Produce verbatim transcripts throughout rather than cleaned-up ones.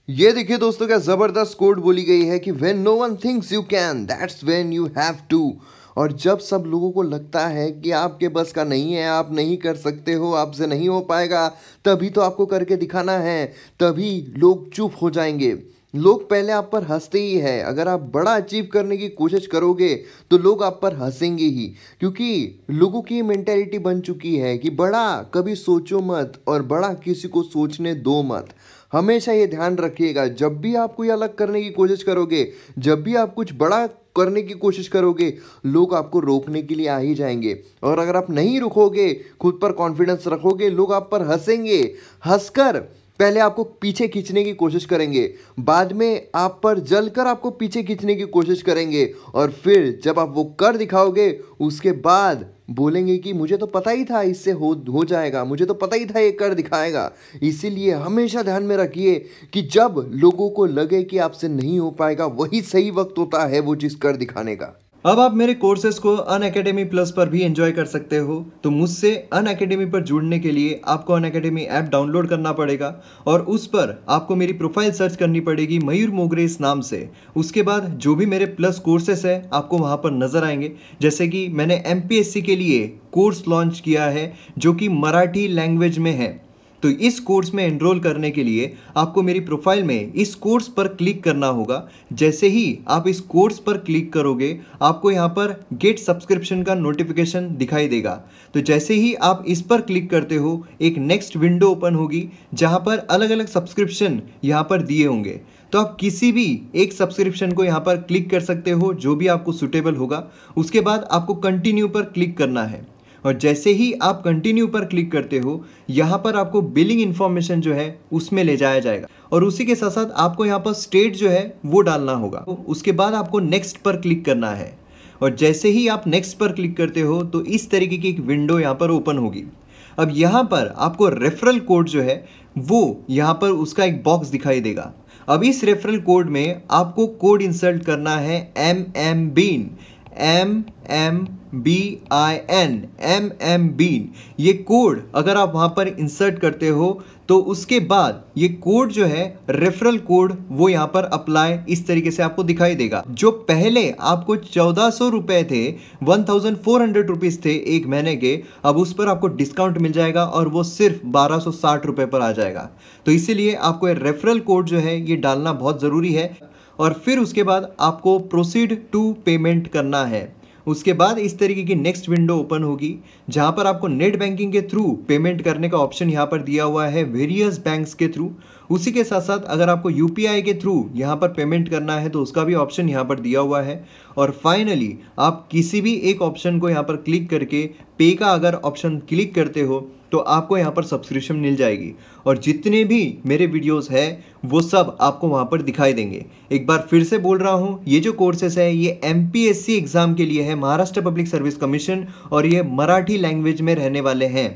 ये देखिए दोस्तों, क्या जबरदस्त कोड बोली गई है कि when no one thinks you can that's when you have to. और जब सब लोगों को लगता है कि आपके बस का नहीं है, आप नहीं कर सकते हो, आपसे नहीं हो पाएगा, तभी तो आपको करके दिखाना है, तभी लोग चुप हो जाएंगे। लोग पहले आप पर हंसते ही है। अगर आप बड़ा अचीव करने की कोशिश करोगे तो लोग आप पर हंसेंगे ही, क्योंकि लोगों की मेंटेलिटी बन चुकी है कि बड़ा कभी सोचो मत और बड़ा किसी को सोचने दो मत। हमेशा ये ध्यान रखिएगा, जब भी आप कोई अलग करने की कोशिश करोगे, जब भी आप कुछ बड़ा करने की कोशिश करोगे, लोग आपको रोकने के लिए आ ही जाएंगे। और अगर आप नहीं रुकोगे, खुद पर कॉन्फिडेंस रखोगे, लोग आप पर हंसेंगे। हंसकर पहले आपको पीछे खींचने की कोशिश करेंगे, बाद में आप पर जलकर आपको पीछे खींचने की कोशिश करेंगे, और फिर जब आप वो कर दिखाओगे उसके बाद बोलेंगे कि मुझे तो पता ही था इससे हो हो जाएगा, मुझे तो पता ही था ये कर दिखाएगा। इसीलिए हमेशा ध्यान में रखिए कि जब लोगों को लगे कि आपसे नहीं हो पाएगा, वही सही वक्त होता है वो चीज़ कर दिखाने का। अब आप मेरे कोर्सेज को अनअकैडमी प्लस पर भी एंजॉय कर सकते हो। तो मुझसे अनअकैडमी पर जुड़ने के लिए आपको अनअकैडमी ऐप डाउनलोड करना पड़ेगा और उस पर आपको मेरी प्रोफाइल सर्च करनी पड़ेगी मयूर मोगरे इस नाम से। उसके बाद जो भी मेरे प्लस कोर्सेस है आपको वहाँ पर नज़र आएंगे। जैसे कि मैंने एम पी एस सी के लिए कोर्स लॉन्च किया है जो कि मराठी लैंग्वेज में है। तो इस कोर्स में एनरोल करने के लिए आपको मेरी प्रोफाइल में इस कोर्स पर क्लिक करना होगा। जैसे ही आप इस कोर्स पर क्लिक करोगे आपको यहाँ पर गेट सब्सक्रिप्शन का नोटिफिकेशन दिखाई देगा। तो जैसे ही आप इस पर क्लिक करते हो एक नेक्स्ट विंडो ओपन होगी जहाँ पर अलग अलग सब्सक्रिप्शन यहाँ पर दिए होंगे। तो आप किसी भी एक सब्सक्रिप्शन को यहाँ पर क्लिक कर सकते हो जो भी आपको सूटेबल होगा। उसके बाद आपको कंटिन्यू पर क्लिक करना है और जैसे ही आप कंटिन्यू पर क्लिक करते हो यहाँ पर आपको बिलिंग इन्फॉर्मेशन जो है उसमें ले जाया जाएगा और उसी के साथ साथ आपको यहाँ पर स्टेट जो है वो डालना होगा। तो उसके बाद आपको नेक्स्ट पर क्लिक करना है और जैसे ही आप नेक्स्ट पर क्लिक करते हो तो इस तरीके की एक विंडो यहाँ पर ओपन होगी। अब यहाँ पर आपको रेफरल कोड जो है वो यहाँ पर उसका एक बॉक्स दिखाई देगा। अब इस रेफरल कोड में आपको कोड इंसर्ट करना है M M bin, M M B I N, M M bin. ये कोड अगर आप वहाँ पर इंसर्ट करते हो तो उसके बाद ये कोड जो है रेफरल कोड वो यहाँ पर अप्लाई इस तरीके से आपको दिखाई देगा। जो पहले आपको चौदह सौ रुपये थे, one thousand four hundred rupees थे एक महीने के, अब उस पर आपको डिस्काउंट मिल जाएगा और वो सिर्फ बारह सौ साठ रुपये पर आ जाएगा। तो इसीलिए आपको ये रेफरल कोड जो है ये डालना बहुत ज़रूरी है और फिर उसके बाद आपको प्रोसीड टू पेमेंट करना है। उसके बाद इस तरीके की नेक्स्ट विंडो ओपन होगी जहां पर आपको नेट बैंकिंग के थ्रू पेमेंट करने का ऑप्शन यहां पर दिया हुआ है वेरियस बैंक्स के थ्रू। उसी के साथ साथ अगर आपको यू पी आई के थ्रू यहाँ पर पेमेंट करना है तो उसका भी ऑप्शन यहाँ पर दिया हुआ है। और फाइनली आप किसी भी एक ऑप्शन को यहाँ पर क्लिक करके पे का अगर ऑप्शन क्लिक करते हो तो आपको यहाँ पर सब्सक्रिप्शन मिल जाएगी और जितने भी मेरे वीडियोस हैं वो सब आपको वहाँ पर दिखाई देंगे। एक बार फिर से बोल रहा हूँ, ये जो कोर्सेस है ये M P S C exam के लिए है, महाराष्ट्र पब्लिक सर्विस कमीशन, और ये मराठी लैंग्वेज में रहने वाले हैं।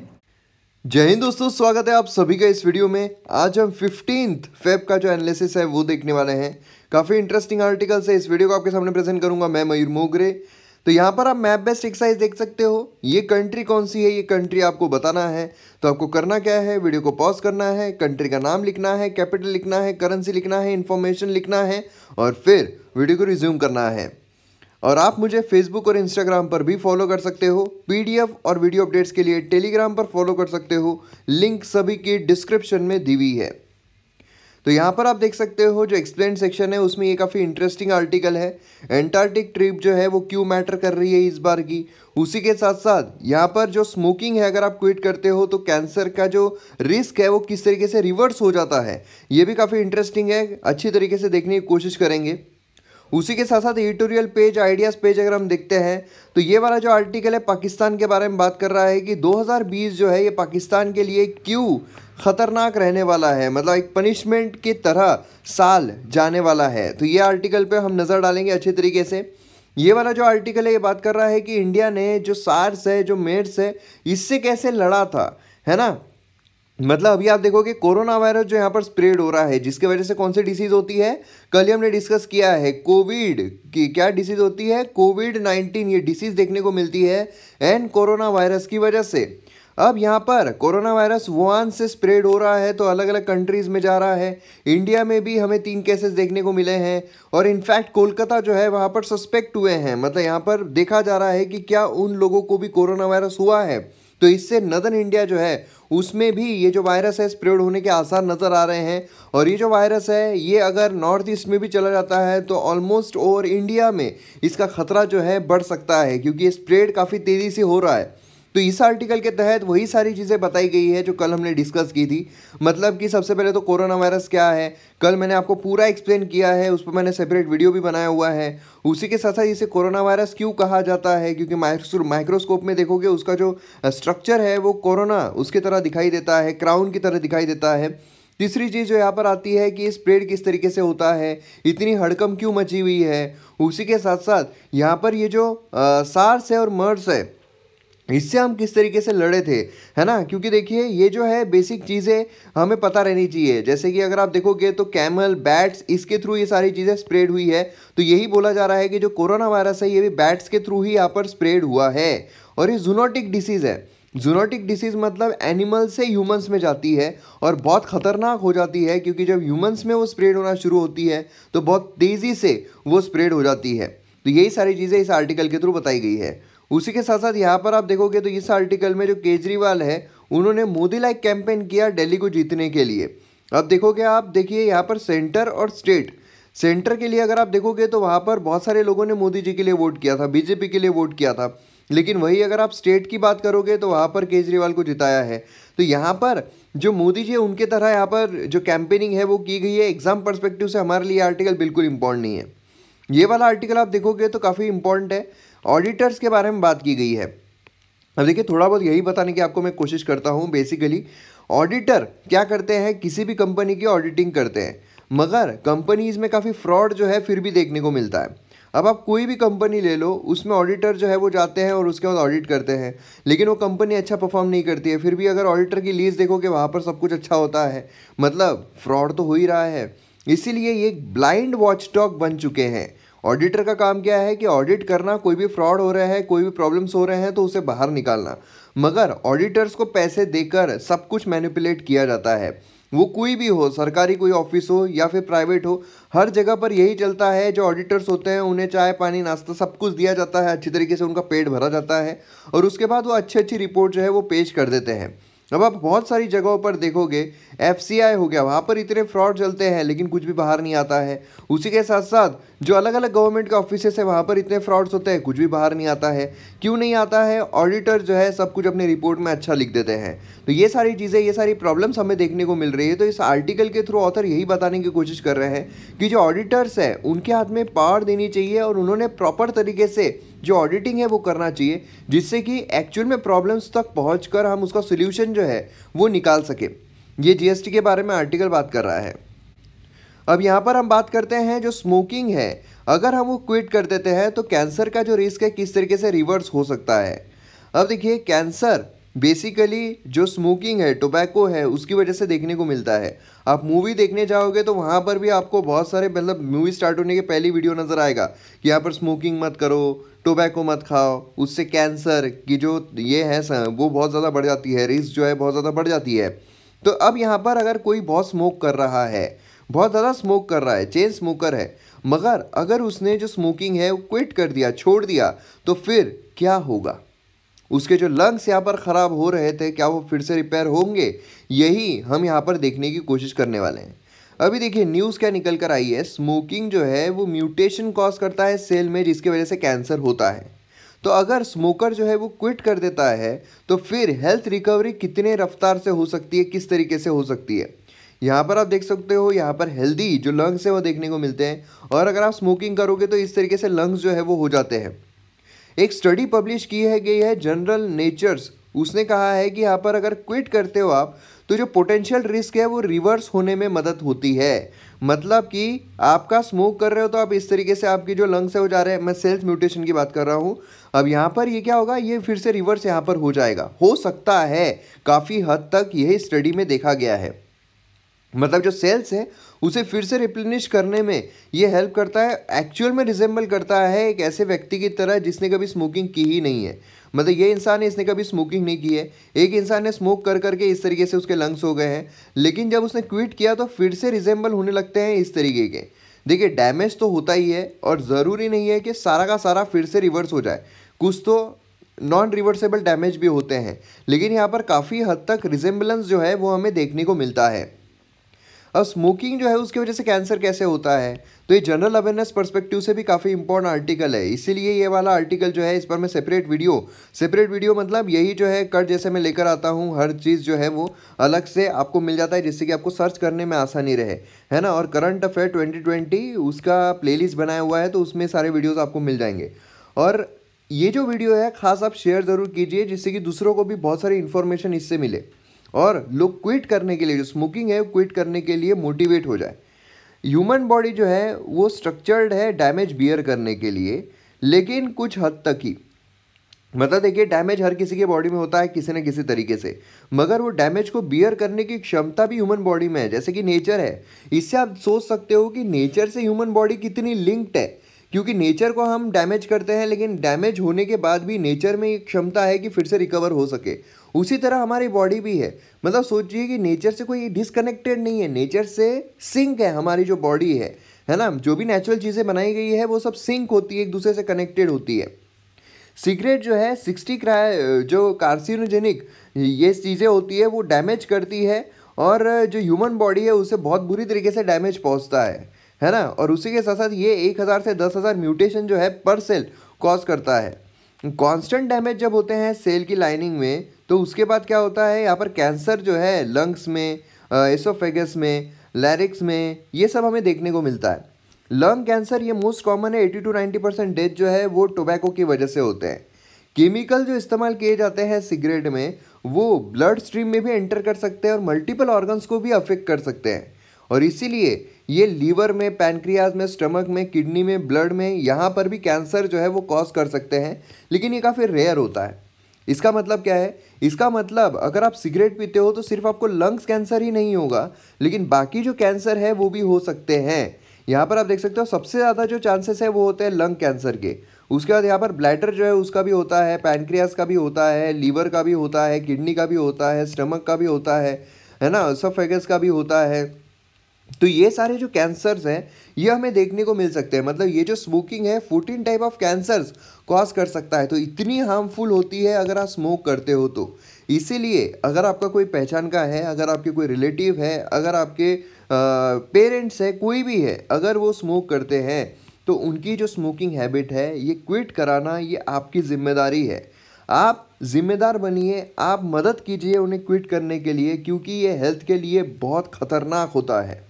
जय हिंद दोस्तों, स्वागत है आप सभी का इस वीडियो में। आज हम फिफ्टींथ फेब का जो एनालिसिस है वो देखने वाले हैं। काफ़ी इंटरेस्टिंग आर्टिकल्स है, इस वीडियो को आपके सामने प्रेजेंट करूंगा मैं मयूर मोगरे। तो यहाँ पर आप मैप बेस्ड एक्सरसाइज देख सकते हो। ये कंट्री कौन सी है, ये कंट्री आपको बताना है। तो आपको करना क्या है, वीडियो को पॉज करना है, कंट्री का नाम लिखना है, कैपिटल लिखना है, करेंसी लिखना है, इन्फॉर्मेशन लिखना है और फिर वीडियो को रिज्यूम करना है। और आप मुझे फेसबुक और इंस्टाग्राम पर भी फॉलो कर सकते हो। पीडीएफ और वीडियो अपडेट्स के लिए टेलीग्राम पर फॉलो कर सकते हो, लिंक सभी की डिस्क्रिप्शन में दी हुई है। तो यहाँ पर आप देख सकते हो जो एक्सप्लेन सेक्शन है उसमें ये काफ़ी इंटरेस्टिंग आर्टिकल है। एंटार्क्टिक ट्रिप जो है वो क्यों मैटर कर रही है इस बार की। उसी के साथ साथ यहाँ पर जो स्मोकिंग है अगर आप क्विट करते हो तो कैंसर का जो रिस्क है वो किस तरीके से रिवर्स हो जाता है, ये भी काफ़ी इंटरेस्टिंग है। अच्छी तरीके से देखने की कोशिश करेंगे। उसी के साथ साथ एडिटोरियल पेज, आइडियाज़ पेज अगर हम देखते हैं तो ये वाला जो आर्टिकल है पाकिस्तान के बारे में बात कर रहा है कि दो हज़ार बीस जो है ये पाकिस्तान के लिए क्यों ख़तरनाक रहने वाला है, मतलब एक पनिशमेंट की तरह साल जाने वाला है। तो ये आर्टिकल पे हम नज़र डालेंगे अच्छे तरीके से। ये वाला जो आर्टिकल है ये बात कर रहा है कि इंडिया ने जो सार्स है, जो मेर्स है, इससे कैसे लड़ा था, है ना। मतलब अभी आप देखोगे कोरोना वायरस जो यहाँ पर स्प्रेड हो रहा है जिसके वजह से कौन सी डिसीज़ होती है, कल ही हमने डिस्कस किया है कोविड की क्या डिसीज़ होती है, कोविड नाइन्टीन ये डिसीज़ देखने को मिलती है एंड कोरोना वायरस की वजह से। अब यहाँ पर कोरोना वायरस वुहान से स्प्रेड हो रहा है तो अलग अलग कंट्रीज़ में जा रहा है। इंडिया में भी हमें तीन केसेस देखने को मिले हैं और इनफैक्ट कोलकाता जो है वहाँ पर सस्पेक्ट हुए हैं, मतलब यहाँ पर देखा जा रहा है कि क्या उन लोगों को भी कोरोना वायरस हुआ है। तो इससे नदर्न इंडिया जो है उसमें भी ये जो वायरस है स्प्रेड होने के आसार नज़र आ रहे हैं। और ये जो वायरस है ये अगर नॉर्थ ईस्ट में भी चला जाता है तो ऑलमोस्ट ओवर इंडिया में इसका खतरा जो है बढ़ सकता है, क्योंकि ये स्प्रेड काफ़ी तेज़ी से हो रहा है। तो इस आर्टिकल के तहत वही सारी चीज़ें बताई गई है जो कल हमने डिस्कस की थी। मतलब कि सबसे पहले तो कोरोना वायरस क्या है, कल मैंने आपको पूरा एक्सप्लेन किया है, उस पर मैंने सेपरेट वीडियो भी बनाया हुआ है। उसी के साथ साथ इसे कोरोना वायरस क्यों कहा जाता है, क्योंकि माइक्रोस्कोप में देखोगे उसका जो स्ट्रक्चर है वो कोरोना उसकी तरह दिखाई देता है, क्राउन की तरह दिखाई देता है। तीसरी चीज़ जो यहाँ पर आती है कि स्प्रेड किस तरीके से होता है, इतनी हड़कंप क्यों मची हुई है। उसी के साथ साथ यहाँ पर ये जो सार्स है और मर्स है इससे हम किस तरीके से लड़े थे, है ना। क्योंकि देखिए ये जो है बेसिक चीज़ें हमें पता रहनी चाहिए। जैसे कि अगर आप देखोगे तो कैमल, बैट्स, इसके थ्रू ये सारी चीज़ें स्प्रेड हुई है। तो यही बोला जा रहा है कि जो कोरोना वायरस है ये भी बैट्स के थ्रू ही यहाँ पर स्प्रेड हुआ है। और ये जूनोटिक डिसीज़ है। जूनोटिक डिसीज़ मतलब एनिमल से ह्यूमंस में जाती है और बहुत ख़तरनाक हो जाती है, क्योंकि जब ह्यूमंस में वो स्प्रेड होना शुरू होती है तो बहुत तेज़ी से वो स्प्रेड हो जाती है। तो यही सारी चीज़ें इस आर्टिकल के थ्रू बताई गई है। उसी के साथ साथ यहाँ पर आप देखोगे तो इस आर्टिकल में जो केजरीवाल है उन्होंने मोदी लाइक कैंपेन किया दिल्ली को जीतने के लिए। अब देखोगे आप देखिए यहाँ पर सेंटर और स्टेट, सेंटर के लिए अगर आप देखोगे तो वहाँ पर बहुत सारे लोगों ने मोदी जी के लिए वोट किया था, बीजेपी के लिए वोट किया था। लेकिन वही अगर आप स्टेट की बात करोगे तो वहाँ पर केजरीवाल को जिताया है। तो यहाँ पर जो मोदी जी है उनके तरह यहाँ पर जो कैंपेनिंग है वो की गई है। एग्जाम पर्सपेक्टिव से हमारे लिए आर्टिकल बिल्कुल इंपॉर्टेंट नहीं है। ये वाला आर्टिकल आप देखोगे तो काफ़ी इंपॉर्टेंट है। ऑडिटर्स के बारे में बात की गई है। अब देखिए थोड़ा बहुत यही बताने की आपको मैं कोशिश करता हूँ। बेसिकली ऑडिटर क्या करते हैं, किसी भी कंपनी की ऑडिटिंग करते हैं, मगर कंपनीज़ में काफ़ी फ्रॉड जो है फिर भी देखने को मिलता है। अब आप कोई भी कंपनी ले लो, उसमें ऑडिटर जो है वो जाते हैं और उसके बाद ऑडिट करते हैं, लेकिन वो कंपनी अच्छा परफॉर्म नहीं करती है। फिर भी अगर ऑडिटर की लीस्ट देखोगे वहाँ पर सब कुछ अच्छा होता है, मतलब फ्रॉड तो हो ही रहा है। इसीलिए ये एक ब्लाइंड वॉचडॉग बन चुके हैं। ऑडिटर का काम क्या है कि ऑडिट करना, कोई भी फ्रॉड हो रहा है, कोई भी प्रॉब्लम्स हो रहे हैं तो उसे बाहर निकालना। मगर ऑडिटर्स को पैसे देकर सब कुछ मैनिपुलेट किया जाता है। वो कोई भी हो, सरकारी कोई ऑफिस हो या फिर प्राइवेट हो, हर जगह पर यही चलता है। जो ऑडिटर्स होते हैं उन्हें चाय पानी नाश्ता सब कुछ दिया जाता है, अच्छी तरीके से उनका पेट भरा जाता है और उसके बाद वो अच्छी अच्छी रिपोर्ट जो है वो पेश कर देते हैं। अब आप बहुत सारी जगहों पर देखोगे, एफ सी आई हो गया, वहाँ पर इतने फ्रॉड चलते हैं लेकिन कुछ भी बाहर नहीं आता है। उसी के साथ साथ जो अलग अलग गवर्नमेंट के ऑफिसेस है वहाँ पर इतने फ्रॉड्स होते हैं, कुछ भी बाहर नहीं आता है। क्यों नहीं आता है? ऑडिटर जो है सब कुछ अपनी रिपोर्ट में अच्छा लिख देते हैं। तो ये सारी चीज़ें, ये सारी प्रॉब्लम्स हमें देखने को मिल रही है। तो इस आर्टिकल के थ्रू ऑथर यही बताने की कोशिश कर रहे हैं कि जो ऑडिटर्स है उनके हाथ में पावर देनी चाहिए और उन्होंने प्रॉपर तरीके से जो ऑडिटिंग है वो करना चाहिए, जिससे कि एक्चुअल में प्रॉब्लम्स तक पहुंचकर हम उसका सोल्यूशन जो है वो निकाल सके। ये जी एस टी के बारे में आर्टिकल बात कर रहा है। अब यहाँ पर हम बात करते हैं जो स्मोकिंग है, अगर हम वो क्विट कर देते हैं तो कैंसर का जो रिस्क है किस तरीके से रिवर्स हो सकता है। अब देखिए कैंसर बेसिकली जो स्मोकिंग है, टोबैको है, उसकी वजह से देखने को मिलता है। आप मूवी देखने जाओगे तो वहाँ पर भी आपको बहुत सारे, मतलब मूवी स्टार्ट होने के पहली वीडियो नज़र आएगा कि यहाँ पर स्मोकिंग मत करो, टोबैको मत खाओ, उससे कैंसर की जो ये है वो बहुत ज़्यादा बढ़ जाती है, रिस्क जो है बहुत ज़्यादा बढ़ जाती है। तो अब यहाँ पर अगर कोई बहुत स्मोक कर रहा है, बहुत ज़्यादा स्मोक कर रहा है, चेन स्मोकर है, मगर अगर उसने जो स्मोकिंग है वो क्विट कर दिया, छोड़ दिया, तो फिर क्या होगा? उसके जो लंग्स यहाँ पर ख़राब हो रहे थे, क्या वो फिर से रिपेयर होंगे? यही हम यहाँ पर देखने की कोशिश करने वाले हैं। अभी देखिए न्यूज़ क्या निकल कर आई है, स्मोकिंग जो है वो म्यूटेशन कॉज करता है सेल में, जिसकी वजह से कैंसर होता है। तो अगर स्मोकर जो है वो क्विट कर देता है तो फिर हेल्थ रिकवरी कितने रफ्तार से हो सकती है, किस तरीके से हो सकती है। यहाँ पर आप देख सकते हो, यहाँ पर हेल्दी जो लंग्स है वो देखने को मिलते हैं, और अगर आप स्मोकिंग करोगे तो इस तरीके से लंग्स जो है वो हो जाते हैं। एक स्टडी पब्लिश की है गई है जनरल नेचर्स, उसने कहा है कि यहाँ पर अगर क्विट करते हो आप तो जो पोटेंशियल रिस्क है वो रिवर्स होने में मदद होती है। मतलब कि आपका स्मोक कर रहे हो तो आप इस तरीके से आपकी जो लंग्स है वो जा रहे हैं, मैं सेल्फ म्यूटेशन की बात कर रहा हूँ। अब यहाँ पर ये क्या होगा, ये फिर से रिवर्स यहाँ पर हो जाएगा, हो सकता है, काफ़ी हद तक यही स्टडी में देखा गया है। मतलब जो सेल्स है उसे फिर से रिप्लेनिश करने में ये हेल्प करता है। एक्चुअल में रिजेंबल करता है एक ऐसे व्यक्ति की तरह जिसने कभी स्मोकिंग की ही नहीं है। मतलब ये इंसान है, इसने कभी स्मोकिंग नहीं की है। एक इंसान ने स्मोक कर करके इस तरीके से उसके लंग्स हो गए हैं, लेकिन जब उसने क्विट किया तो फिर से रिजेंबल होने लगते हैं इस तरीके के। देखिए डैमेज तो होता ही है और ज़रूरी नहीं है कि सारा का सारा फिर से रिवर्स हो जाए, कुछ तो नॉन रिवर्सेबल डैमेज भी होते हैं, लेकिन यहाँ पर काफ़ी हद तक रिजेंबलेंस जो है वो हमें देखने को मिलता है। अब स्मोकिंग जो है उसकी वजह से कैंसर कैसे होता है, तो ये जनरल अवेयरनेस पर्सपेक्टिव से भी काफ़ी इंपॉर्टेंट आर्टिकल है, इसीलिए ये वाला आर्टिकल जो है इस पर मैं सेपरेट वीडियो सेपरेट वीडियो मतलब यही जो है कट जैसे मैं लेकर आता हूँ, हर चीज़ जो है वो अलग से आपको मिल जाता है जिससे कि आपको सर्च करने में आसानी रहे, है ना। और करंट अफेयर ट्वेंटी ट्वेंटी उसका प्लेलिस्ट बनाया हुआ है, तो उसमें सारे वीडियोज़ आपको मिल जाएंगे। और ये जो वीडियो है खास आप शेयर ज़रूर कीजिए जिससे कि दूसरों को भी बहुत सारी इन्फॉर्मेशन इससे मिले और लोग क्विट करने के लिए, जो स्मोकिंग है क्विट करने के लिए मोटिवेट हो जाए। ह्यूमन बॉडी जो है वो स्ट्रक्चर्ड है डैमेज बियर करने के लिए, लेकिन कुछ हद तक ही। मतलब देखिए डैमेज हर किसी के बॉडी में होता है किसी न किसी तरीके से, मगर वो डैमेज को बियर करने की क्षमता भी ह्यूमन बॉडी में है, जैसे कि नेचर है। इससे आप सोच सकते हो कि नेचर से ह्यूमन बॉडी कितनी लिंक्ड है, क्योंकि नेचर को हम डैमेज करते हैं लेकिन डैमेज होने के बाद भी नेचर में एक क्षमता है कि फिर से रिकवर हो सके। उसी तरह हमारी बॉडी भी है। मतलब सोचिए कि नेचर से कोई डिसकनेक्टेड नहीं है, नेचर से सिंक है हमारी जो बॉडी है है ना। जो भी नेचुरल चीज़ें बनाई गई है वो सब सिंक होती है, एक दूसरे से कनेक्टेड होती है। सिगरेट जो है सिक्सटी क्राई जो कार्सिनोजेनिक ये चीज़ें होती है वो डैमेज करती है, और जो ह्यूमन बॉडी है उसे बहुत बुरी तरीके से डैमेज पहुंचता है है ना। और उसी के साथ साथ ये एक हज़ार से दस हज़ार म्यूटेशन जो है पर सेल कॉज करता है। कांस्टेंट डैमेज जब होते हैं सेल की लाइनिंग में, तो उसके बाद क्या होता है, यहाँ पर कैंसर जो है लंग्स में, एसोफेगस में, लैरिक्स में, ये सब हमें देखने को मिलता है। लंग कैंसर ये मोस्ट कॉमन है, eighty to ninety percent death जो है वो टोबैको की वजह से होते हैं। केमिकल जो इस्तेमाल किए जाते हैं सिगरेट में वो ब्लड स्ट्रीम में भी एंटर कर सकते हैं और मल्टीपल ऑर्गन्स को भी अफेक्ट कर सकते हैं, और इसीलिए ये लीवर में, पैनक्रियाज में, स्टमक में, किडनी में, ब्लड में, यहाँ पर भी कैंसर जो है वो कॉज कर सकते हैं, लेकिन ये काफ़ी रेयर होता है। इसका मतलब क्या है, इसका मतलब अगर आप सिगरेट पीते हो तो सिर्फ आपको लंग्स कैंसर ही नहीं होगा, लेकिन बाकी जो कैंसर है वो भी हो सकते हैं। यहाँ पर आप देख सकते हो सबसे ज़्यादा जो चांसेस है वो होते हैं लंग कैंसर के। उसके बाद यहाँ पर ब्लैडर जो है उसका भी होता है, पैनक्रियाज का भी होता है, लीवर का भी होता है, किडनी का भी होता है, स्टमक का भी होता है है ना, एसोफेगस का भी होता है। तो ये सारे जो कैंसर्स हैं ये हमें देखने को मिल सकते हैं। मतलब ये जो स्मोकिंग है fourteen type of cancers cause कर सकता है, तो इतनी हार्मफुल होती है अगर आप स्मोक करते हो तो। इसीलिए अगर आपका कोई पहचान का है, अगर आपके कोई रिलेटिव है, अगर आपके पेरेंट्स है, कोई भी है, अगर वो स्मोक करते हैं तो उनकी जो स्मोकिंग हैबिट है ये क्विट कराना ये आपकी जिम्मेदारी है। आप जिम्मेदार बनिए, आप मदद कीजिए उन्हें क्विट करने के लिए, क्योंकि ये हेल्थ के लिए बहुत खतरनाक होता है।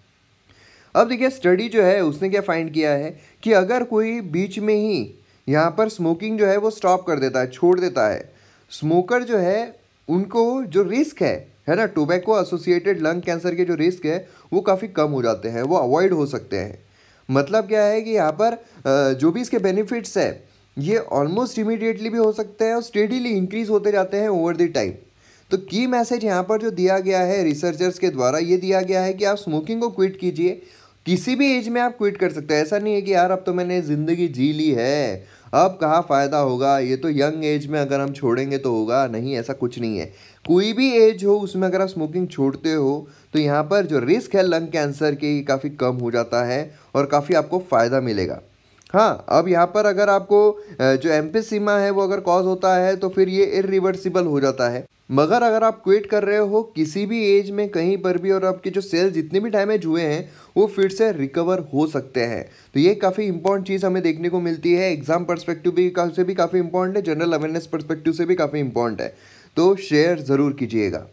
अब देखिए स्टडी जो है उसने क्या फाइंड किया है कि अगर कोई बीच में ही यहाँ पर स्मोकिंग जो है वो स्टॉप कर देता है, छोड़ देता है, स्मोकर जो है उनको जो रिस्क है है ना, टोबैको एसोसिएटेड लंग कैंसर के जो रिस्क है वो काफ़ी कम हो जाते हैं, वो अवॉइड हो सकते हैं। मतलब क्या है कि यहाँ पर जो भी इसके बेनिफिट्स है ये ऑलमोस्ट इमीडिएटली भी हो सकते हैं और स्टेडीली इंक्रीज होते जाते हैं ओवर द टाइम। तो की मैसेज यहाँ पर जो दिया गया है रिसर्चर्स के द्वारा, ये दिया गया है कि आप स्मोकिंग को क्विट कीजिए, किसी भी एज में आप क्विट कर सकते हैं। ऐसा नहीं है कि यार अब तो मैंने ज़िंदगी जी ली है, अब कहाँ फ़ायदा होगा, ये तो यंग एज में अगर हम छोड़ेंगे तो होगा, नहीं ऐसा कुछ नहीं है। कोई भी एज हो उसमें अगर आप स्मोकिंग छोड़ते हो तो यहाँ पर जो रिस्क है लंग कैंसर की काफ़ी कम हो जाता है और काफ़ी आपको फ़ायदा मिलेगा। हाँ, अब यहाँ पर अगर आपको जो एम्फिसीमा है वो अगर कॉज होता है तो फिर ये इरिवर्सिबल हो जाता है, मगर अगर आप क्विट कर रहे हो किसी भी एज में कहीं पर भी और आपके जो सेल्स जितने भी डैमेज हुए हैं वो फिर से रिकवर हो सकते हैं। तो ये काफ़ी इंपॉर्टेंट चीज़ हमें देखने को मिलती है, एग्जाम पर्सपेक्टिव भी से भी काफ़ी इंपॉर्टेंट है, जनरल अवेयरनेस पर्सपेक्टिव से भी काफ़ी इंपॉर्टेंट है, तो शेयर ज़रूर कीजिएगा।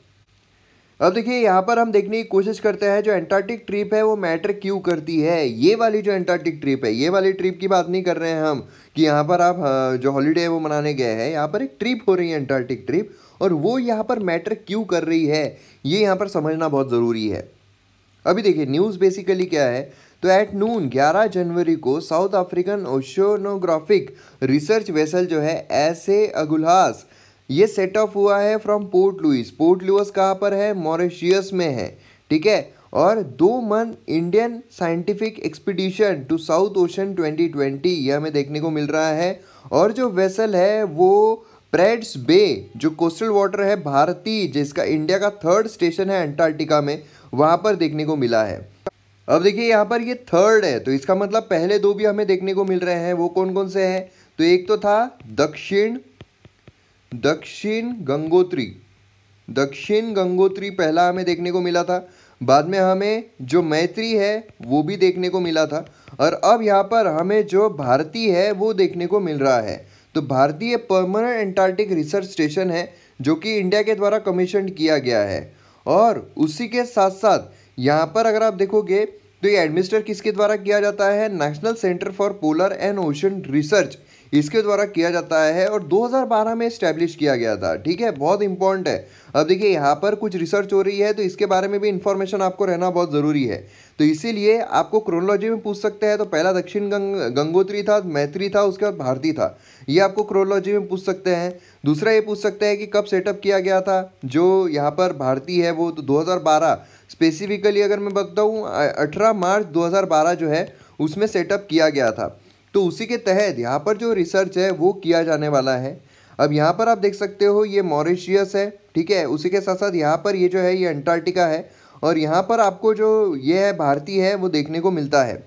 अब देखिए यहाँ पर हम देखने की कोशिश करते हैं जो एंटार्क्टिक ट्रिप है वो मैटर क्यों करती है। ये वाली जो एंटार्क्टिक ट्रिप है, ये वाली ट्रिप की बात नहीं कर रहे हैं हम कि यहाँ पर आप जो हॉलीडे है वो मनाने गए हैं, यहाँ पर एक ट्रिप हो रही है एंटार्क्टिक ट्रिप, और वो यहाँ पर मैटर क्यों कर रही है ये यहाँ पर समझना बहुत ज़रूरी है। अभी देखिए न्यूज़ बेसिकली क्या है, तो एट नून ग्यारह जनवरी को South African oceanographic research vessel जो है ऐसे अगुल्हास ये सेट ऑफ हुआ है from Port Louis. Port Louis कहाँ पर है, मॉरिशियस में है, ठीक है। और दो month Indian scientific expedition to south ocean twenty twenty ये हमें देखने को मिल रहा है। और जो वेसल है वो प्रेड्स बे जो कोस्टल वाटर है भारतीय, जिसका इंडिया का थर्ड स्टेशन है अंटार्कटिका में, वहाँ पर देखने को मिला है। अब देखिए यहाँ पर ये थर्ड है, तो इसका मतलब पहले दो भी हमें देखने को मिल रहे हैं। वो कौन कौन से हैं? तो एक तो था दक्षिण दक्षिण गंगोत्री दक्षिण गंगोत्री पहला हमें देखने को मिला था। बाद में हमें जो मैत्री है वो भी देखने को मिला था। और अब यहाँ पर हमें जो भारती है वो देखने को मिल रहा है। तो भारतीय परमानेंट अंटार्कटिक रिसर्च स्टेशन है जो कि इंडिया के द्वारा कमीशन किया गया है। और उसी के साथ साथ यहाँ पर अगर आप देखोगे तो ये एडमिनिस्टर किसके द्वारा किया जाता है? National Centre for Polar and Ocean Research, इसके द्वारा किया जाता है और दो हज़ार बारह में इस्टेब्लिश किया गया था। ठीक है, बहुत इंपॉर्टेंट है। अब देखिए यहाँ पर कुछ रिसर्च हो रही है तो इसके बारे में भी इंफॉर्मेशन आपको रहना बहुत ज़रूरी है। तो इसीलिए आपको क्रोनोलॉजी में पूछ सकते हैं। तो पहला दक्षिण गंग गंगोत्री था, मैत्री था, उसके बाद भारती था, ये आपको क्रोनोलॉजी में पूछ सकते हैं। दूसरा ये पूछ सकते हैं कि कब सेटअप किया गया था। जो यहाँ पर भारती है वो तो दो हज़ार बारह स्पेसिफिकली अगर मैं बताऊँ अठारह मार्च दो हज़ार बारह जो है उसमें सेटअप किया गया था। तो उसी के तहत यहाँ पर जो रिसर्च है वो किया जाने वाला है। अब यहाँ पर आप देख सकते हो ये मॉरिशियस है, ठीक है। उसी के साथ साथ यहाँ पर ये जो है ये अंटार्कटिका है और यहाँ पर आपको जो ये है भारतीय है वो देखने को मिलता है।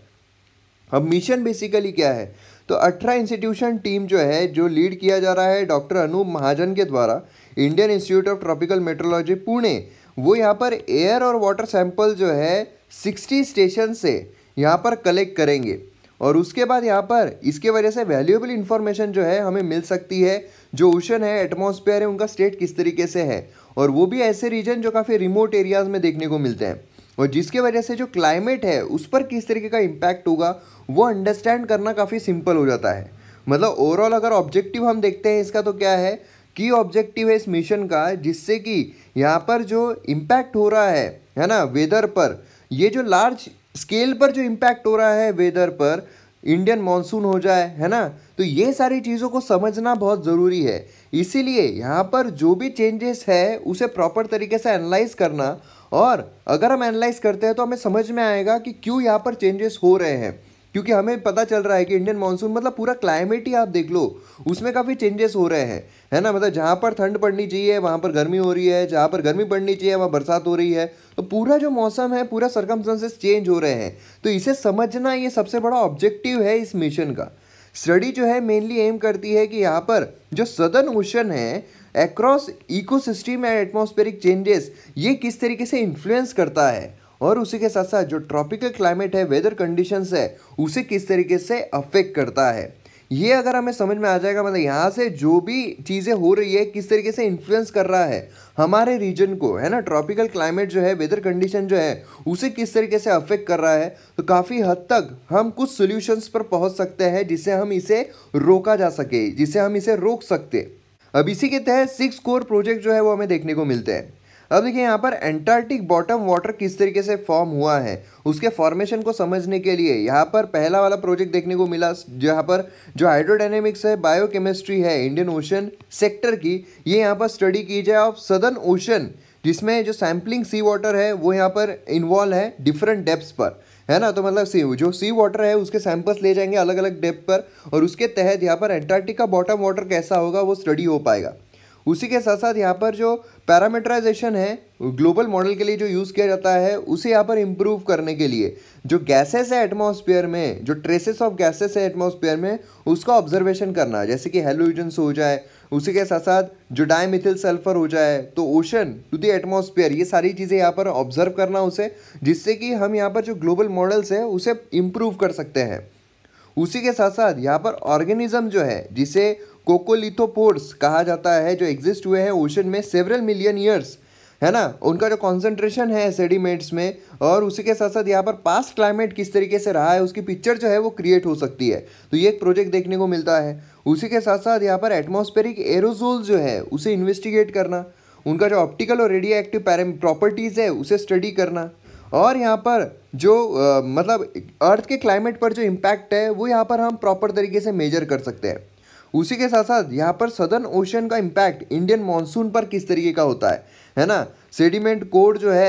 अब मिशन बेसिकली क्या है? तो अठारह इंस्टीट्यूशन टीम जो है जो लीड किया जा रहा है डॉक्टर अनूप महाजन के द्वारा, Indian Institute of Tropical Meteorology Pune, वो यहाँ पर एयर और वाटर सैंपल जो है साठ स्टेशन से यहाँ पर कलेक्ट करेंगे। और उसके बाद यहाँ पर इसके वजह से वैल्यूएबल इंफॉर्मेशन जो है हमें मिल सकती है। जो ओशन है, एटमॉस्फेयर है, उनका स्टेट किस तरीके से है, और वो भी ऐसे रीजन जो काफ़ी रिमोट एरियाज़ में देखने को मिलते हैं, और जिसके वजह से जो क्लाइमेट है उस पर किस तरीके का इम्पैक्ट होगा वो अंडरस्टैंड करना काफ़ी सिंपल हो जाता है। मतलब ओवरऑल अगर ऑब्जेक्टिव हम देखते हैं इसका तो क्या है कि ऑब्जेक्टिव है इस मिशन का, जिससे कि यहाँ पर जो इम्पैक्ट हो रहा है है ना वेदर पर, ये जो लार्ज स्केल पर जो इम्पैक्ट हो रहा है वेदर पर, इंडियन मानसून हो जाए, है ना, तो ये सारी चीज़ों को समझना बहुत ज़रूरी है। इसीलिए यहाँ पर जो भी चेंजेस है उसे प्रॉपर तरीके से एनालाइज करना, और अगर हम एनालाइज करते हैं तो हमें समझ में आएगा कि क्यों यहाँ पर चेंजेस हो रहे हैं। क्योंकि हमें पता चल रहा है कि इंडियन मानसून मतलब पूरा क्लाइमेट ही आप देख लो, उसमें काफ़ी चेंजेस हो रहे हैं, है ना। मतलब जहाँ पर ठंड पड़नी चाहिए वहाँ पर गर्मी हो रही है, जहाँ पर गर्मी पड़नी चाहिए वहाँ बरसात हो रही है। तो पूरा जो मौसम है, पूरा सर्कमस्टेंसेस चेंज हो रहे हैं। तो इसे समझना ये सबसे बड़ा ऑब्जेक्टिव है इस मिशन का। स्टडी जो है मेनली एम करती है कि यहाँ पर जो सदर्न ओशन है across ecosystem and atmospheric changes ये किस तरीके से इन्फ्लुएंस करता है, और उसी के साथ साथ जो ट्रॉपिकल क्लाइमेट है, वेदर कंडीशंस है, उसे किस तरीके से अफेक्ट करता है। ये अगर हमें समझ में आ जाएगा, मतलब यहाँ से जो भी चीज़ें हो रही है किस तरीके से इन्फ्लुएंस कर रहा है हमारे रीजन को, है ना, ट्रॉपिकल क्लाइमेट जो है, वेदर कंडीशन जो है उसे किस तरीके से अफेक्ट कर रहा है, तो काफ़ी हद तक हम कुछ सोल्यूशंस पर पहुँच सकते हैं जिससे हम इसे रोका जा सके, जिससे हम इसे रोक सकते। अब इसी के तहत सिक्स कोर प्रोजेक्ट जो है वो हमें देखने को मिलते हैं। अब देखिए यहाँ पर एंटार्क्टिक बॉटम वाटर किस तरीके से फॉर्म हुआ है उसके फॉर्मेशन को समझने के लिए यहाँ पर पहला वाला प्रोजेक्ट देखने को मिला, जहाँ पर जो हाइड्रोडायनेमिक्स है, बायोकेमिस्ट्री है इंडियन ओशन सेक्टर की, ये यहाँ पर स्टडी की जाए ऑफ सदर्न ओशन, जिसमें जो सैम्पलिंग सी वाटर है वो यहाँ पर इन्वॉल्व है डिफरेंट डेप्थ्स पर, है ना। तो मतलब सी जो सी वाटर है उसके सैंपल्स ले जाएंगे अलग अलग डेप्थ पर, और उसके तहत यहाँ पर एंटार्क्टिक का बॉटम वाटर कैसा होगा वो स्टडी हो पाएगा। उसी के साथ साथ यहाँ पर जो पैरामीटराइजेशन है ग्लोबल मॉडल के लिए जो यूज़ किया जाता है, उसे यहाँ पर इम्प्रूव करने के लिए जो गैसेस है एटमॉस्फेयर में, जो ट्रेसेस ऑफ गैसेस है एटमॉस्फेयर में, उसका ऑब्जर्वेशन करना, जैसे कि हेलोजन्स हो जाए, उसी के साथ साथ जो डाइमिथिल सल्फर हो जाए, तो ओशन टू द एटमॉस्फेयर, ये सारी चीज़ें यहाँ पर ऑब्जर्व करना उसे, जिससे कि हम यहाँ पर जो ग्लोबल मॉडल्स है उसे इम्प्रूव कर सकते हैं। उसी के साथ साथ यहाँ पर ऑर्गेनिज्म जो है जिसे कोकोलिथोपोड्स कहा जाता है, जो एग्जिस्ट हुए हैं ओशन में सेवरल मिलियन ईयर्स, है ना, उनका जो कॉन्सेंट्रेशन है सेडिमेंट्स में, और उसी के साथ साथ यहाँ पर पास्ट क्लाइमेट किस तरीके से रहा है उसकी पिक्चर जो है वो क्रिएट हो सकती है। तो ये एक प्रोजेक्ट देखने को मिलता है। उसी के साथ साथ यहाँ पर एटमॉस्फेरिक एरोजोल जो है उसे इन्वेस्टिगेट करना, उनका जो ऑप्टिकल और रेडियो एक्टिव प्रॉपर्टीज़ है उसे स्टडी करना, और यहाँ पर जो आ, मतलब अर्थ के क्लाइमेट पर जो इम्पैक्ट है वो यहाँ पर हम प्रॉपर तरीके से मेजर कर सकते हैं। उसी के साथ साथ यहाँ पर सदर्न ओशन का इम्पैक्ट इंडियन मानसून पर किस तरीके का होता है है ना, सेडिमेंट कोड जो है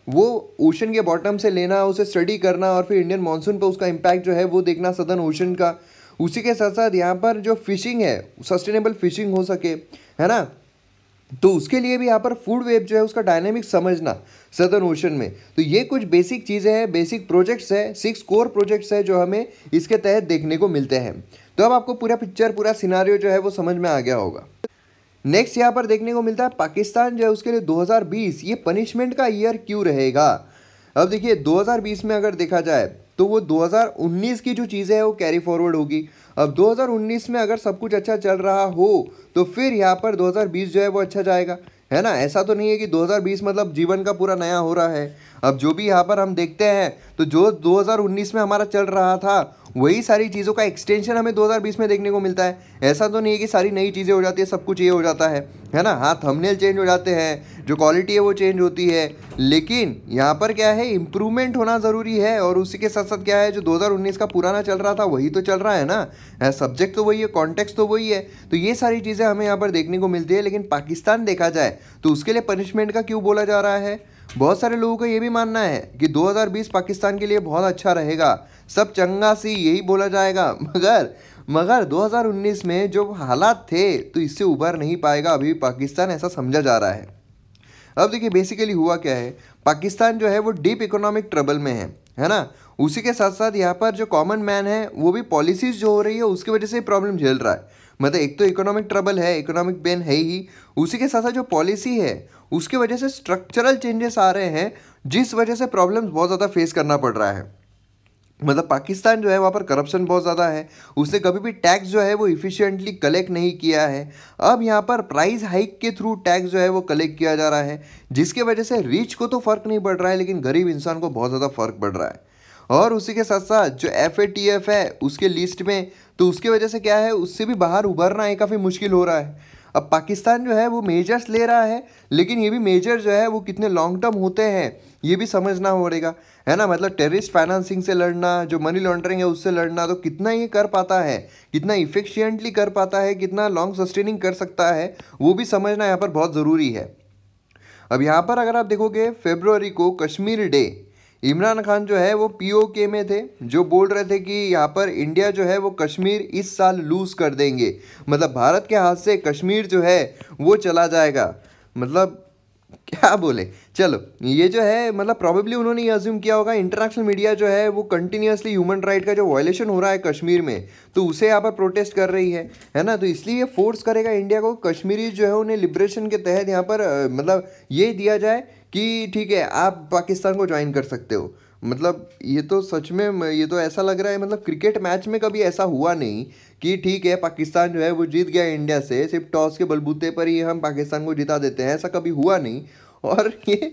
वो ओशन के बॉटम से लेना, उसे स्टडी करना और फिर इंडियन मानसून पर उसका इम्पैक्ट जो है वो देखना सदर्न ओशन का। उसी के साथ साथ यहाँ पर जो फिशिंग है, सस्टेनेबल फिशिंग हो सके, है ना, तो उसके लिए भी यहाँ पर फूड वेब जो है उसका डायनेमिक समझना सदर्न ओशन में। तो ये कुछ बेसिक चीज़ें हैं, बेसिक प्रोजेक्ट्स है, सिक्स कोर प्रोजेक्ट्स है जो हमें इसके तहत देखने को मिलते हैं। तो अब आपको पूरा पिक्चर, पूरा सिनारियो जो है वो समझ में आ गया होगा। नेक्स्ट यहाँ पर देखने को मिलता है पाकिस्तान जो है उसके लिए दो हज़ार बीस ये पनिशमेंट का ईयर क्यों रहेगा। अब देखिए दो हज़ार बीस में अगर देखा जाए तो वो दो हज़ार उन्नीस की जो चीज़ें हैं वो कैरी फॉरवर्ड होगी। अब दो हज़ार उन्नीस में अगर सब कुछ अच्छा चल रहा हो तो फिर यहाँ पर दो हज़ार बीस जो है वो अच्छा जाएगा, है ना। ऐसा तो नहीं है कि दो हज़ार बीस मतलब जीवन का पूरा नया हो रहा है। अब जो भी यहाँ पर हम देखते हैं तो जो दो हज़ार उन्नीस में हमारा चल रहा था वही सारी चीज़ों का एक्सटेंशन हमें दो हज़ार बीस में देखने को मिलता है। ऐसा तो नहीं है कि सारी नई चीज़ें हो जाती है, सब कुछ ये हो जाता है, है ना। हाँ, थंबनेल चेंज हो जाते हैं, जो क्वालिटी है वो चेंज होती है, लेकिन यहाँ पर क्या है, इम्प्रूवमेंट होना ज़रूरी है। और उसी के साथ साथ क्या है, जो दो हज़ार उन्नीस का पुराना चल रहा था वही तो चल रहा है ना, सब्जेक्ट तो वही है, कॉन्टेक्स्ट तो वही है। तो ये सारी चीज़ें हमें यहाँ पर देखने को मिलती है। लेकिन पाकिस्तान देखा जाए तो उसके लिए पनिशमेंट का क्यों बोला जा रहा है। बहुत सारे लोगों का ये भी मानना है कि दो हज़ार बीस पाकिस्तान के लिए बहुत अच्छा रहेगा, सब चंगा सी यही बोला जाएगा, मगर मगर दो हज़ार उन्नीस में जो हालात थे तो इससे उबर नहीं पाएगा अभी पाकिस्तान, ऐसा समझा जा रहा है। अब देखिए बेसिकली हुआ क्या है, पाकिस्तान जो है वो डीप इकोनॉमिक ट्रबल में है, है ना। उसी के साथ साथ यहाँ पर जो कॉमन मैन है वो भी पॉलिसीज़ जो हो रही है उसकी वजह से प्रॉब्लम झेल रहा है। मतलब एक तो इकोनॉमिक ट्रबल है, इकोनॉमिक पेन है ही, उसी के साथ साथ जो पॉलिसी है उसकी वजह से स्ट्रक्चरल चेंजेस आ रहे हैं जिस वजह से प्रॉब्लम्स बहुत ज़्यादा फेस करना पड़ रहा है। मतलब पाकिस्तान जो है वहाँ पर करप्शन बहुत ज़्यादा है, उसने कभी भी टैक्स जो है वो इफ़िशिएंटली कलेक्ट नहीं किया है। अब यहाँ पर प्राइस हाइक के थ्रू टैक्स जो है वो कलेक्ट किया जा रहा है, जिसके वजह से रिच को तो फ़र्क नहीं पड़ रहा है लेकिन गरीब इंसान को बहुत ज़्यादा फ़र्क पड़ रहा है। और उसी के साथ साथ जो एफ ए टी एफ है उसके लिस्ट में, तो उसकी वजह से क्या है, उससे भी बाहर उभरना है काफ़ी मुश्किल हो रहा है। अब पाकिस्तान जो है वो मेजर्स ले रहा है, लेकिन ये भी मेजर जो है वो कितने लॉन्ग टर्म होते हैं ये भी समझना पड़ेगा, है ना। मतलब टेररिस्ट फाइनेंसिंग से लड़ना, जो मनी लॉन्ड्रिंग है उससे लड़ना, तो कितना ये कर पाता है, कितना इफिशियंटली कर पाता है, कितना लॉन्ग सस्टेनिंग कर सकता है, वो भी समझना यहाँ पर बहुत ज़रूरी है। अब यहाँ पर अगर आप देखोगे फरवरी को कश्मीर डे, इमरान खान जो है वो पी ओ के में थे, जो बोल रहे थे कि यहाँ पर इंडिया जो है वो कश्मीर इस साल लूज़ कर देंगे, मतलब भारत के हाथ से कश्मीर जो है वो चला जाएगा। मतलब क्या बोले, चलो ये जो है मतलब प्रॉबेबली उन्होंने ये अज्यूम किया होगा इंटरनेशनल मीडिया जो है वो कंटिन्यूसली ह्यूमन राइट का जो वायलेशन हो रहा है कश्मीर में तो उसे यहाँ पर प्रोटेस्ट कर रही है, है ना। तो इसलिए ये फोर्स करेगा इंडिया को, कश्मीरी जो है उन्हें लिबरेशन के तहत यहाँ पर मतलब ये दिया जाए कि ठीक है आप पाकिस्तान को ज्वाइन कर सकते हो। मतलब ये तो सच में, ये तो ऐसा लग रहा है मतलब क्रिकेट मैच में कभी ऐसा हुआ नहीं कि ठीक है पाकिस्तान जो है वो जीत गया इंडिया से, सिर्फ टॉस के बलबूते पर ही हम पाकिस्तान को जिता देते हैं, ऐसा कभी हुआ नहीं। और ये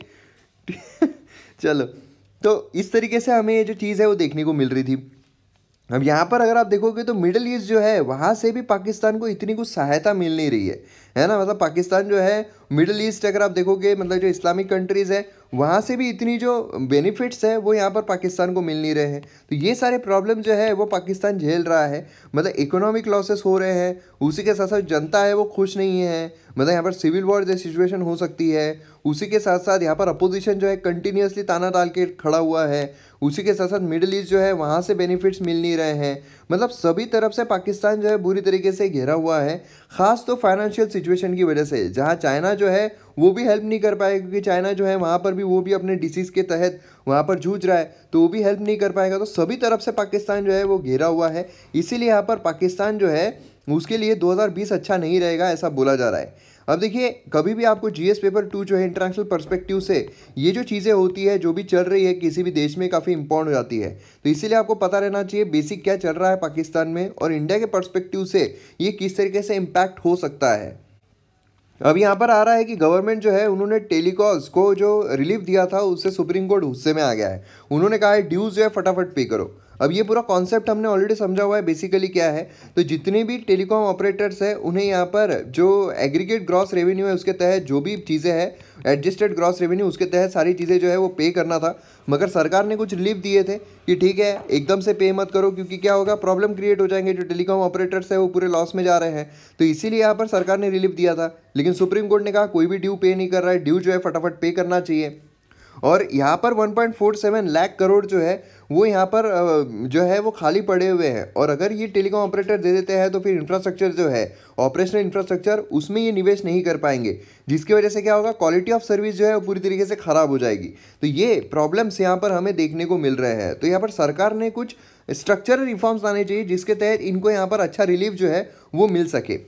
चलो, तो इस तरीके से हमें ये जो चीज़ है वो देखने को मिल रही थी। अब यहाँ पर अगर आप देखोगे तो मिडल ईस्ट जो है वहाँ से भी पाकिस्तान को इतनी कुछ सहायता मिल नहीं रही है, है ना। मतलब पाकिस्तान जो है मिडल ईस्ट अगर आप देखोगे मतलब जो इस्लामिक कंट्रीज़ है वहाँ से भी इतनी जो बेनिफिट्स है वो यहाँ पर पाकिस्तान को मिल नहीं रहे हैं। तो ये सारे प्रॉब्लम जो है वो पाकिस्तान झेल रहा है। मतलब इकोनॉमिक लॉसेस हो रहे हैं, उसी के साथ साथ जनता है वो खुश नहीं है, मतलब यहाँ पर सिविल वॉर जैसी सिचुएशन हो सकती है। उसी के साथ साथ यहाँ पर अपोजिशन जो है कंटिन्यूसली ताना डाल के खड़ा हुआ है। उसी के साथ साथ मिडिल ईस्ट जो है वहाँ से बेनिफिट्स मिल नहीं रहे हैं। मतलब सभी तरफ से पाकिस्तान जो है बुरी तरीके से घिरा हुआ है, ख़ास तो फाइनेंशियल सिचुएशन की वजह से, जहाँ चाइना जो है वो भी हेल्प नहीं कर पाएगा क्योंकि चाइना जो है वहाँ पर भी वो भी अपने डिसीज़ के तहत वहाँ पर जूझ रहा है, तो वो भी हेल्प नहीं कर पाएगा। तो सभी तरफ से पाकिस्तान जो है वो घिरा हुआ है, इसीलिए यहाँ पर पाकिस्तान जो है उसके लिए दो हज़ार बीस अच्छा नहीं रहेगा ऐसा बोला जा रहा है। अब देखिए कभी भी आपको जीएस पेपर टू जो है इंटरनेशनल पर्सपेक्टिव से ये जो चीज़ें होती है, जो भी चल रही है किसी भी देश में काफ़ी इंपॉर्टेंट हो जाती है, तो इसीलिए आपको पता रहना चाहिए बेसिक क्या चल रहा है पाकिस्तान में और इंडिया के पर्सपेक्टिव से ये किस तरीके से इम्पैक्ट हो सकता है। अब यहाँ पर आ रहा है कि गवर्नमेंट जो है उन्होंने टेलीकॉल्स को जो रिलीफ दिया था उससे सुप्रीम कोर्ट गुस्से में आ गया है। उन्होंने कहा है ड्यूज जो है फटाफट पे करो। अब ये पूरा कॉन्सेप्ट हमने ऑलरेडी समझा हुआ है, बेसिकली क्या है, तो जितने भी टेलीकॉम ऑपरेटर्स हैं उन्हें यहाँ पर जो एग्रीगेट ग्रॉस रेवेन्यू है उसके तहत जो भी चीज़ें हैं, एडजस्टेड ग्रॉस रेवेन्यू उसके तहत सारी चीज़ें जो है वो पे करना था। मगर सरकार ने कुछ रिलीफ दिए थे कि ठीक है एकदम से पे मत करो क्योंकि क्या होगा, प्रॉब्लम क्रिएट हो जाएंगे, जो टेलीकॉम ऑपरेटर्स है वो पूरे लॉस में जा रहे हैं। तो इसीलिए यहाँ पर सरकार ने रिलीफ दिया था, लेकिन सुप्रीम कोर्ट ने कहा कोई भी ड्यू पे नहीं कर रहा है, ड्यू जो है फटाफट पे करना चाहिए। और यहाँ पर one point four seven lakh crore जो है वो यहाँ पर जो है वो खाली पड़े हुए हैं। और अगर ये टेलीकॉम ऑपरेटर दे देते हैं तो फिर इंफ्रास्ट्रक्चर जो है, ऑपरेशनल इंफ्रास्ट्रक्चर, उसमें ये निवेश नहीं कर पाएंगे, जिसकी वजह से क्या होगा, क्वालिटी ऑफ सर्विस जो है वो पूरी तरीके से ख़राब हो जाएगी। तो ये प्रॉब्लम्स यहाँ पर हमें देखने को मिल रहे हैं। तो यहाँ पर सरकार ने कुछ स्ट्रक्चरल रिफॉर्म्स लाने चाहिए जिसके तहत इनको यहाँ पर अच्छा रिलीफ जो है वो मिल सके।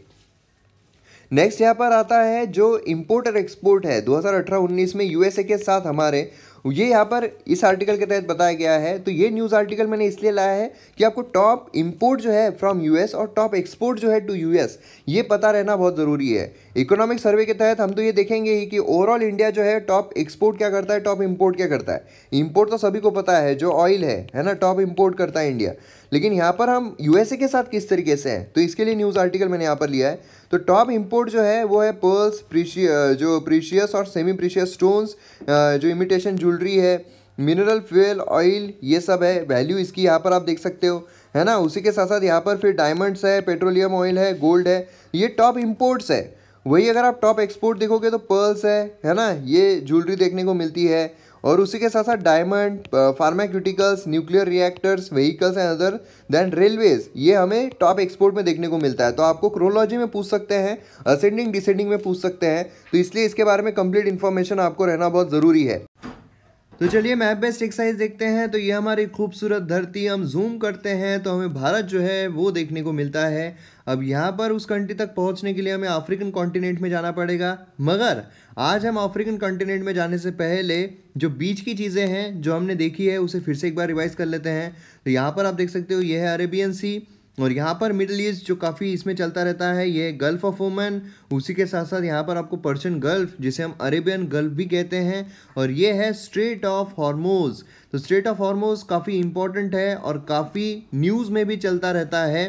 नेक्स्ट यहाँ पर आता है जो इंपोर्ट और एक्सपोर्ट है दो हज़ार अठारह उन्नीस में यूएसए के साथ हमारे, ये यहाँ पर इस आर्टिकल के तहत बताया गया है। तो ये न्यूज़ आर्टिकल मैंने इसलिए लाया है कि आपको टॉप इंपोर्ट जो है फ्रॉम यूएस और टॉप एक्सपोर्ट जो है टू यूएस ये पता रहना बहुत ज़रूरी है। इकोनॉमिक सर्वे के तहत हम तो ये देखेंगे ही कि ओवरऑल इंडिया जो है टॉप एक्सपोर्ट क्या करता है, टॉप इंपोर्ट क्या करता है। इंपोर्ट तो सभी को पता है, जो ऑयल है है ना, टॉप इंपोर्ट करता है इंडिया। लेकिन यहाँ पर हम यूएसए के साथ किस तरीके से हैं, तो इसके लिए न्यूज़ आर्टिकल मैंने यहाँ पर लिया है। तो टॉप इंपोर्ट जो है वो है पर्ल्स, प्रीशियस जो प्रीशियस और सेमी प्रीशियस स्टोन्स, जो इमिटेशन ज्वेलरी है, मिनरल फ्यूल ऑयल, ये सब है। वैल्यू इसकी यहाँ पर आप देख सकते हो, है ना। उसी के साथ साथ यहाँ पर फिर डायमंड्स है, पेट्रोलियम ऑयल है, गोल्ड है, ये टॉप इंपोर्ट्स है। वही अगर आप टॉप एक्सपोर्ट देखोगे तो पर्ल्स है है ना, ये ज्वेलरी देखने को मिलती है। और उसी के साथ साथ diamond, pharmaceuticals, nuclear reactors, vehicles and other than railways, ये हमें टॉप एक्सपोर्ट में देखने को मिलता है। तो आपको क्रोनोलॉजी में पूछ सकते हैं, असेंडिंग डिसेंडिंग में पूछ सकते हैं, तो इसलिए इसके बारे में कंप्लीट इन्फॉर्मेशन आपको रहना बहुत ज़रूरी है। तो चलिए मैप बेस्ड एक्सरसाइज देखते हैं। तो ये हमारी खूबसूरत धरती, हम जूम करते हैं तो हमें भारत जो है वो देखने को मिलता है। अब यहाँ पर उस कंट्री तक पहुँचने के लिए हमें अफ्रीकन कॉन्टिनेंट में जाना पड़ेगा, मगर आज हम अफ्रीकन कॉन्टिनेंट में जाने से पहले जो बीच की चीज़ें हैं जो हमने देखी है उसे फिर से एक बार रिवाइज कर लेते हैं। तो यहाँ पर आप देख सकते हो ये है अरेबियन सी, और यहाँ पर मिडल ईस्ट जो काफ़ी इसमें चलता रहता है, ये गल्फ ऑफ ओमन। उसी के साथ साथ यहाँ पर आपको पर्शियन गल्फ, जिसे हम अरेबियन गल्फ भी कहते हैं, और ये है स्ट्रेट ऑफ हॉर्मोज। तो स्ट्रेट ऑफ हॉर्मोज काफ़ी इंपॉर्टेंट है और काफ़ी न्यूज़ में भी चलता रहता है।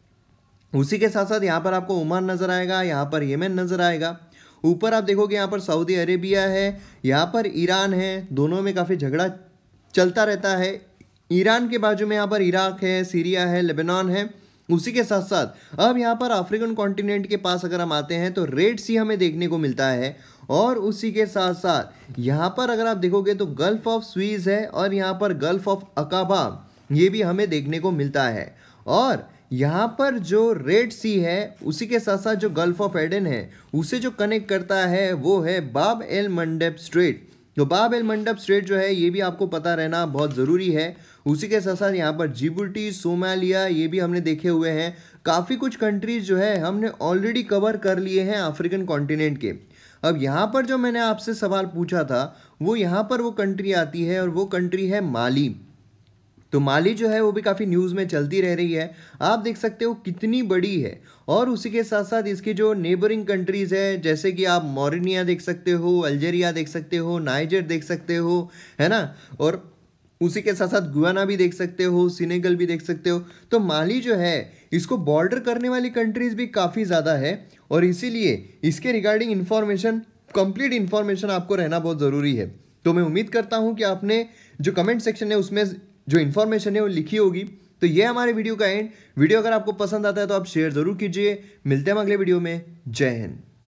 उसी के साथ साथ यहाँ पर आपको ओमान नज़र आएगा, यहाँ पर येमेन नज़र आएगा। ऊपर आप देखोगे यहाँ पर सऊदी अरेबिया है, यहाँ पर ईरान है, दोनों में काफ़ी झगड़ा चलता रहता है। ईरान के बाजू में यहाँ पर इराक है, सीरिया है, लेबनान है। उसी के साथ साथ अब यहाँ पर अफ्रीकन कॉन्टिनेंट के पास अगर हम आते हैं तो रेड सी हमें देखने को मिलता है। और उसी के साथ साथ यहाँ पर अगर आप देखोगे तो गल्फ ऑफ स्वीज है, और यहाँ पर गल्फ ऑफ अकाबा ये भी हमें देखने को मिलता है। और यहाँ पर जो रेड सी है उसी के साथ साथ जो गल्फ ऑफ एडन है उसे जो कनेक्ट करता है वो है बाब एल मंडब स्ट्रेट। तो बाब एल मंडब स्ट्रेट जो है ये भी आपको पता रहना बहुत ज़रूरी है। उसी के साथ साथ यहाँ पर जिबूटी, सोमालिया, ये भी हमने देखे हुए हैं। काफ़ी कुछ कंट्रीज़ जो है हमने ऑलरेडी कवर कर लिए हैं अफ्रीकन कॉन्टिनेंट के। अब यहाँ पर जो मैंने आपसे सवाल पूछा था वो यहाँ पर वो कंट्री आती है, और वो कंट्री है माली। तो माली जो है वो भी काफ़ी न्यूज़ में चलती रह रही है, आप देख सकते हो कितनी बड़ी है। और उसी के साथ साथ इसकी जो नेबरिंग कंट्रीज़ है, जैसे कि आप मोरिनिया देख सकते हो, अल्जीरिया देख सकते हो, नाइजर देख सकते हो, है ना, और उसी के साथ साथ गुयाना भी देख सकते हो, सेनेगल भी देख सकते हो। तो माली जो है इसको बॉर्डर करने वाली कंट्रीज़ भी काफ़ी ज़्यादा है, और इसीलिए इसके रिगार्डिंग इन्फॉर्मेशन, कंप्लीट इन्फॉर्मेशन आपको रहना बहुत ज़रूरी है। तो मैं उम्मीद करता हूँ कि आपने जो कमेंट सेक्शन है उसमें जो इन्फॉर्मेशन है वो लिखी होगी। तो ये हमारे वीडियो का एंड। वीडियो अगर आपको पसंद आता है तो आप शेयर ज़रूर कीजिए। मिलते हैं हम अगले वीडियो में। जय हिंद।